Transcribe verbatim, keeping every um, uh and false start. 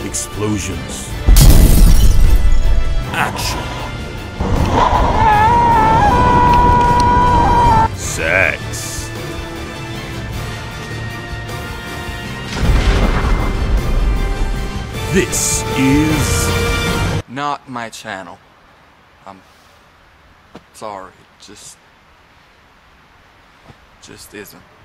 Explosions. Action. Sex. This is not my channel. I'm sorry. Just just isn't.